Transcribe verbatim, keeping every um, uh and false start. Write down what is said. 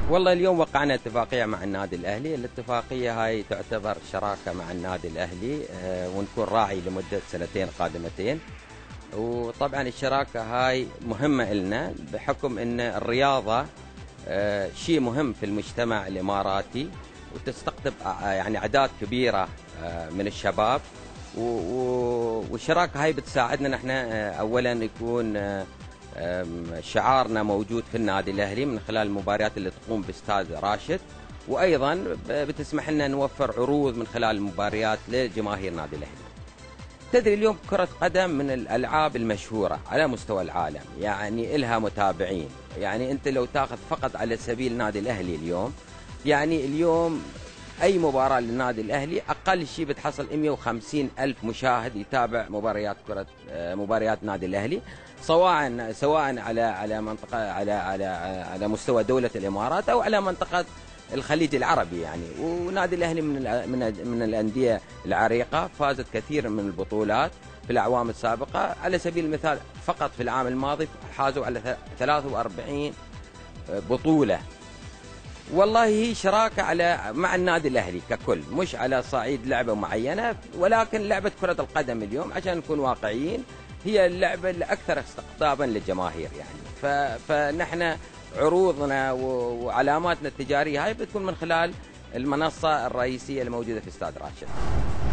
والله اليوم وقعنا اتفاقية مع النادي الأهلي. الاتفاقية هاي تعتبر شراكة مع النادي الأهلي، آه، ونكون راعي لمدة سنتين قادمتين. وطبعا الشراكة هاي مهمة لنا بحكم أن الرياضة آه، شيء مهم في المجتمع الإماراتي، وتستقطب آه، يعني أعداد كبيرة آه، من الشباب. والشراكة هاي بتساعدنا نحن آه، أولا يكون آه، شعارنا موجود في النادي الأهلي من خلال المباريات اللي تقوم باستاد راشد، وأيضا بتسمح لنا نوفر عروض من خلال المباريات لجماهير النادي الأهلي. تدري اليوم كرة قدم من الألعاب المشهورة على مستوى العالم، يعني إلها متابعين. يعني أنت لو تاخذ فقط على سبيل النادي الأهلي اليوم، يعني اليوم أي مباراة للنادي الأهلي أقل شيء بتحصل مئة وخمسين ألف مشاهد يتابع مباريات كرة مباريات النادي الأهلي، سواء سواء على على منطقة على على على مستوى دولة الإمارات أو على منطقة الخليج العربي. يعني ونادي الأهلي من من من الأندية العريقة، فازت كثير من البطولات في الأعوام السابقة. على سبيل المثال فقط في العام الماضي حازوا على ثلاثة وأربعين بطولة. والله هي شراكة على مع النادي الأهلي ككل، مش على صعيد لعبة معينة، ولكن لعبة كرة القدم اليوم عشان نكون واقعيين هي اللعبة الأكثر استقطابا للجماهير. يعني فنحن عروضنا وعلاماتنا التجارية هاي بتكون من خلال المنصة الرئيسية الموجودة في استاد راشد.